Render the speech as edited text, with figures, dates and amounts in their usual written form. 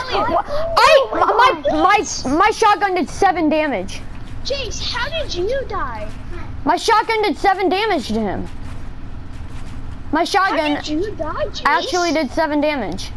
My shotgun did 7 damage. Jace, how did you die? My shotgun did 7 damage to him. My shotgun How did you die, Jace? actually did 7 damage.